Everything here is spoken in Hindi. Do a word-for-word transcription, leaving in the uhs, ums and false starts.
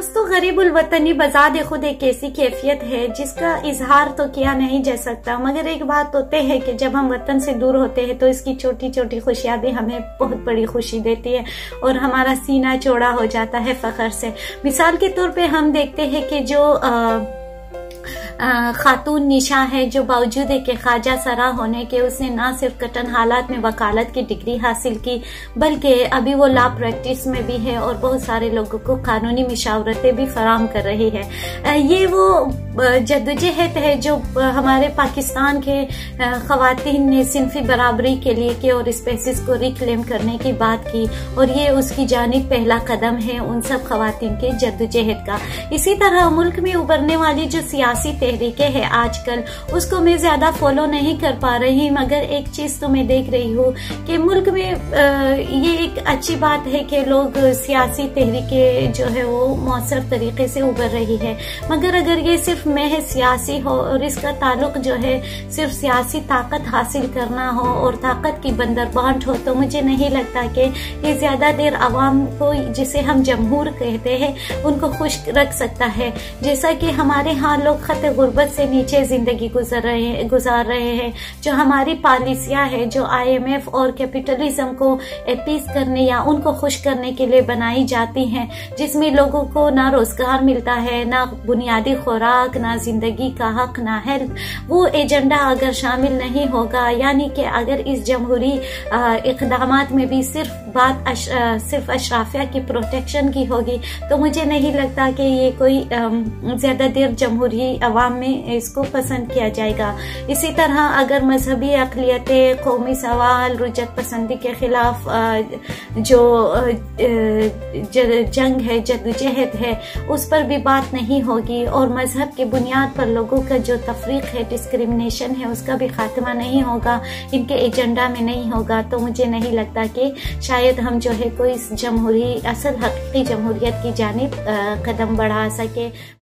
दोस्तों, गरीबुल वतनी बजाद खुद एक ऐसी कैफियत है जिसका इजहार तो किया नहीं जा सकता, मगर एक बात तो तय है कि जब हम वतन से दूर होते हैं तो इसकी छोटी छोटी खुशियां भी हमें बहुत बड़ी खुशी देती है और हमारा सीना चौड़ा हो जाता है फख्र से। मिसाल के तौर पे हम देखते हैं कि जो आ, खातून निशा है, जो बावजूद है कि ख्वाजा सरा होने के उसने ना सिर्फ कटन हालात में वकालत की डिग्री हासिल की बल्कि अभी वो लॉ प्रैक्टिस में भी है और बहुत सारे लोगों को कानूनी मशावरतें भी फराहम कर रही है। ये वो जद्दोजहद है जो हमारे पाकिस्तान के खवातीन ने सिंफी बराबरी के लिए की और स्पेसिस को रिक्लेम करने की बात की, और ये उसकी जानिब पहला कदम है उन सब खवातीन के जद्दोजहद का। इसी तरह मुल्क में उभरने वाली जो सियासी तहरीकें हैं आजकल, उसको मैं ज्यादा फॉलो नहीं कर पा रही, मगर एक चीज तो मैं देख रही हूँ कि मुल्क में ये एक अच्छी बात है कि लोग सियासी तहरीकें जो है वो मौसर तरीके से उभर रही है। मगर अगर ये सिर्फ महज सियासी हो और इसका ताल्लुक जो है सिर्फ सियासी ताकत हासिल करना हो और ताकत की बंदरबांट हो, तो मुझे नहीं लगता कि ये ज्यादा देर आवाम को, जिसे हम जमहूर कहते हैं, उनको खुश रख सकता है। जैसा कि हमारे यहाँ लोग खत गुर्बत से नीचे जिंदगी गुजर रहे हैं गुजार रहे हैं जो हमारी पॉलिसियां है जो आईएमएफ और कैपिटलिज्म को अपीस करने या उनको खुश करने के लिए बनाई जाती हैं, जिसमें लोगों को ना रोजगार मिलता है, ना बुनियादी खुराक, ना जिंदगी का हक, ना हेल्थ, वो एजेंडा अगर शामिल नहीं होगा, यानी कि अगर इस जमहूरी इकदामात में भी सिर्फ बात अश, आ, सिर्फ अशराफिया की प्रोटेक्शन की होगी, तो मुझे नहीं लगता कि ये कोई ज्यादा देर जमहूरी अवाम में इसको पसंद किया जाएगा। इसी तरह अगर मजहबी अक़लियतें, कौमी सवाल, रुजत पसंदी के खिलाफ जो जंग है, जद्दोजहद है, उस पर भी बात नहीं होगी और मजहब की बुनियाद पर लोगों का जो तफरीक है, डिस्क्रिमिनेशन है, उसका भी खात्मा नहीं होगा, इनके एजेंडा में नहीं होगा, तो मुझे नहीं लगता कि शायद हम जो है कोई जमहूरी असल हकीकी जमहूरियत की जानिब कदम बढ़ा सके।